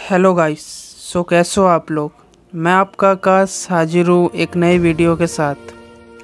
Hello guys. कैसे हो आप लोग। मैं आपका आकाश हाजिर हूँ एक नई वीडियो के साथ।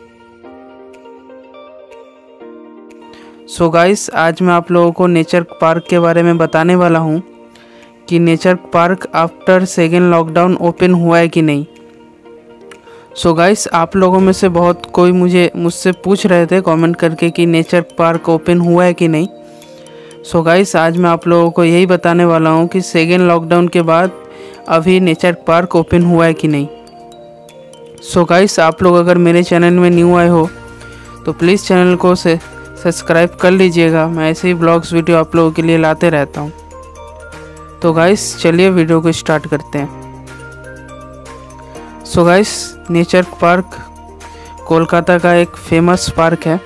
गाइस, आज मैं आप लोगों को नेचर पार्क के बारे में बताने वाला हूँ कि nature park after second lockdown open हुआ है कि नहीं। गाइस, आप लोगों में से बहुत कोई मुझसे पूछ रहे थे कमेंट करके कि नेचर पार्क ओपन हुआ है कि नहीं। गाइस, आज मैं आप लोगों को यही बताने वाला हूँ कि सेकेंड लॉकडाउन के बाद अभी नेचर पार्क ओपन हुआ है कि नहीं। गाइस, आप लोग अगर मेरे चैनल में न्यू आए हो तो प्लीज़ चैनल को सब्सक्राइब कर लीजिएगा। मैं ऐसे ही ब्लॉग्स वीडियो आप लोगों के लिए लाते रहता हूँ। तो गाइस, चलिए वीडियो को स्टार्ट करते हैं। गाइस, नेचर पार्क कोलकाता का एक फेमस पार्क है।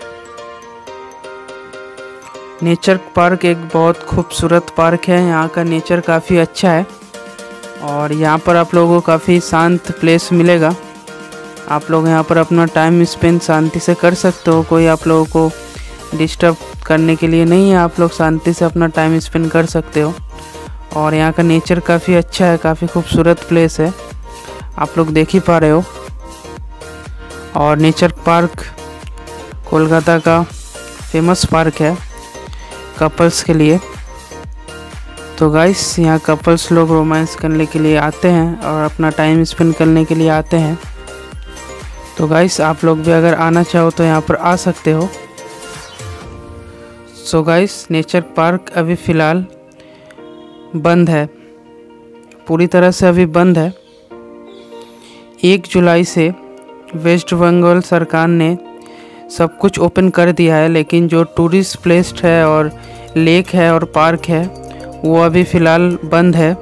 नेचर पार्क एक बहुत खूबसूरत पार्क है। यहाँ का नेचर काफ़ी अच्छा है और यहाँ पर आप लोगों को काफ़ी शांत प्लेस मिलेगा। आप लोग यहाँ पर अपना टाइम स्पेंड शांति से कर सकते हो। कोई आप लोगों को डिस्टर्ब करने के लिए नहीं है। आप लोग शांति से अपना टाइम स्पेंड कर सकते हो और यहाँ का नेचर काफ़ी अच्छा है, काफ़ी खूबसूरत प्लेस है, आप लोग देख ही पा रहे हो। और नेचर पार्क कोलकाता का फेमस पार्क है कपल्स के लिए। तो गाइस, यहाँ कपल्स लोग रोमांस करने के लिए आते हैं और अपना टाइम स्पेंड करने के लिए आते हैं। तो गाइस, आप लोग भी अगर आना चाहो तो यहाँ पर आ सकते हो। गाइस, नेचर पार्क अभी फ़िलहाल बंद है, पूरी तरह से अभी बंद है। 1 जुलाई से वेस्ट बंगाल सरकार ने सब कुछ ओपन कर दिया है, लेकिन जो टूरिस्ट प्लेस है और लेक है और पार्क है वो अभी फ़िलहाल बंद है।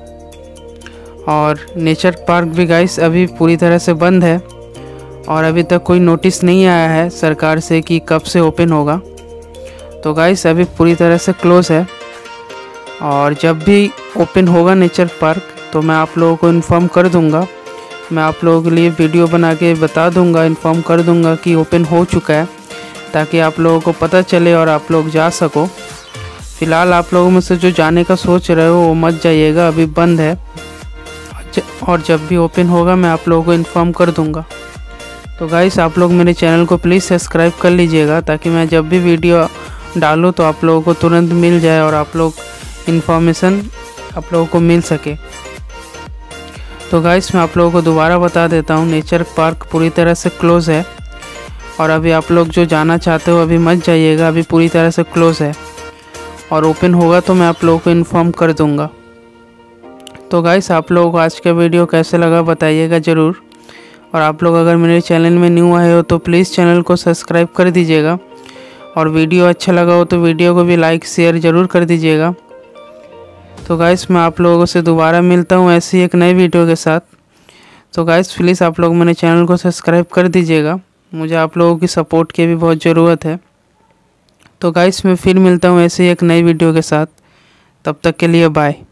और नेचर पार्क भी गाइस अभी पूरी तरह से बंद है और अभी तक कोई नोटिस नहीं आया है सरकार से कि कब से ओपन होगा। तो गाइस, अभी पूरी तरह से क्लोज़ है और जब भी ओपन होगा नेचर पार्क तो मैं आप लोगों को इन्फॉर्म कर दूंगा। मैं आप लोगों के लिए वीडियो बना के बता दूंगा, इन्फॉर्म कर दूंगा कि ओपन हो चुका है, ताकि आप लोगों को पता चले और आप लोग जा सको। फ़िलहाल आप लोगों में से जो जाने का सोच रहे हो वो मत जाइएगा, अभी बंद है और जब भी ओपन होगा मैं आप लोगों को इन्फॉर्म कर दूंगा। तो गाइस, आप लोग मेरे चैनल को प्लीज़ सब्सक्राइब कर लीजिएगा, ताकि मैं जब भी वीडियो डालूँ तो आप लोगों को तुरंत मिल जाए और आप लोग इन्फॉर्मेशन आप लोगों को मिल सके। तो गाइस, मैं आप लोगों को दोबारा बता देता हूँ, नेचर पार्क पूरी तरह से क्लोज़ है और अभी आप लोग जो जाना चाहते हो अभी मत जाइएगा, अभी पूरी तरह से क्लोज़ है और ओपन होगा तो मैं आप लोगों को इन्फॉर्म कर दूंगा। तो गाइस, आप लोगों को आज का वीडियो कैसे लगा बताइएगा ज़रूर। और आप लोग अगर मेरे चैनल में न्यू आए हो तो प्लीज़ चैनल को सब्सक्राइब कर दीजिएगा और वीडियो अच्छा लगा हो तो वीडियो को भी लाइक शेयर ज़रूर कर दीजिएगा। तो गाइस, मैं आप लोगों से दोबारा मिलता हूँ ऐसी एक नई वीडियो के साथ। तो गाइस, प्लीज़ आप लोग मेरे चैनल को सब्सक्राइब कर दीजिएगा, मुझे आप लोगों की सपोर्ट की भी बहुत ज़रूरत है। तो गाइस, मैं फिर मिलता हूँ ऐसी एक नई वीडियो के साथ, तब तक के लिए बाय।